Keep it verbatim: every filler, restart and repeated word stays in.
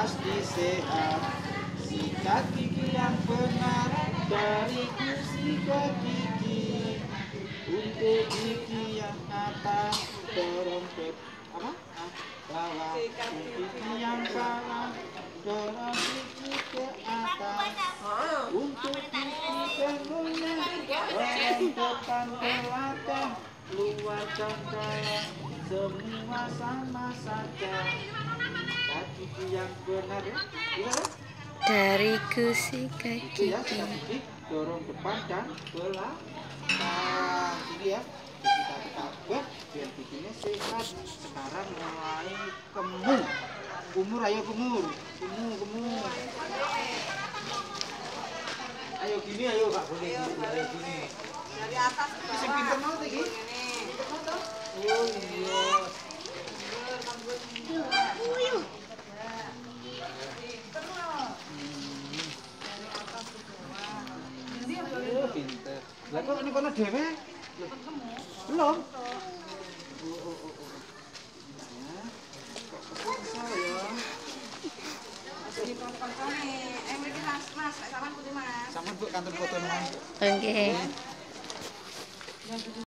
pasti sehat. Sikat gigi yang benar dariku sikat gigi. Untuk gigi yang atas dorong ke apa? Bawah. Untuk gigi yang bawah dorong gigi ke atas. Untuk gigi tentunya dorong depan ke belakang, luar dan dalam semua sama saja. Sikat gigi yang benar ya. Gimana? Dariku sikat Itu ya, gigi. sikat gigi dorong depan dan belakang. Nah, ini ya, kita tabah biar giginya sehat. Sekarang mulai kemul. Kumur, ayo kumur. Kumur, kumur. Ayo gini, ayo Kak, boleh gini, ayo gini. Dari atas ke Sing bawah. pinter mau iki? Pinter mau toh? Oh iya. Uyuh. Oh, pinter. Lah kok ini kono dhewe? Belum. Oh, oh, oh, oh. Ya. Kok bisa ya? Di foto-fotone. Eh mriki Mas, Mas, lek sampean putih Mas. Sampeyan Bu kantor foto Mas. Oke.